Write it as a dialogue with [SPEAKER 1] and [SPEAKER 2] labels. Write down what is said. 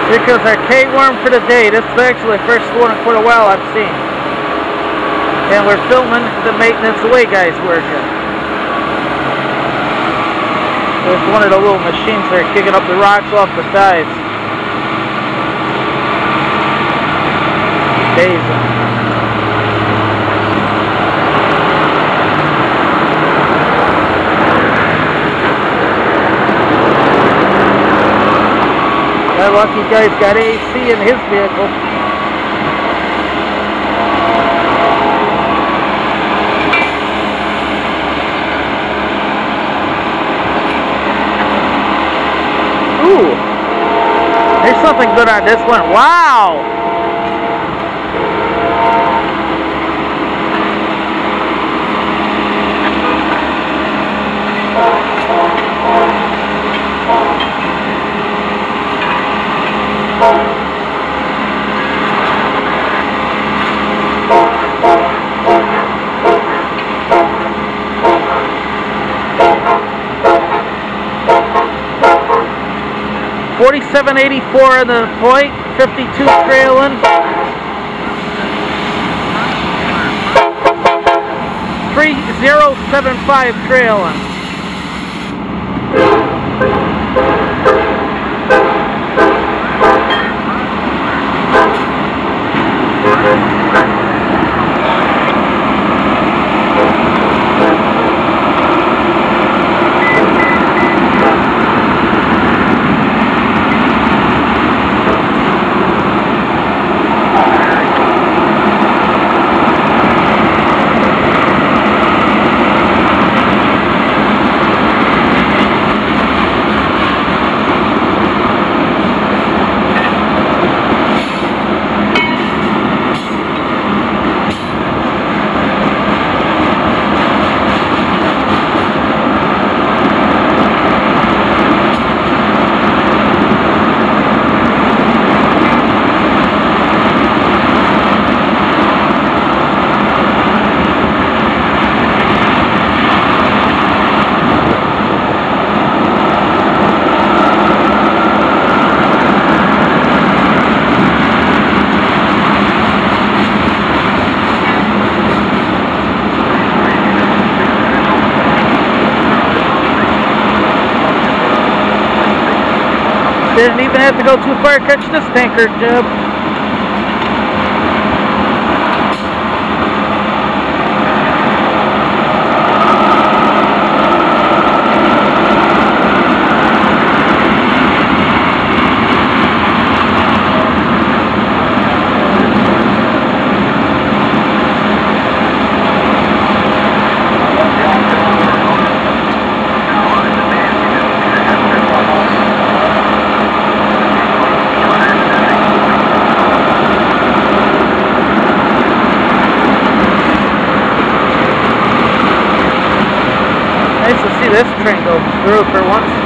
[SPEAKER 1] Because our K-worm for the day. This is actually the first one in quite a while I've seen. And we're filming the maintenance away guys working. There's one of the little machines that are kicking up the rocks off the sides. Amazing. That lucky guy's got AC in his vehicle. Ooh, there's something good on this one. Wow! $47.84 in the point, 52 trailing, 3075 trailing. Didn't even have to go too far to catch this tanker job. Nice to see this train go through for once.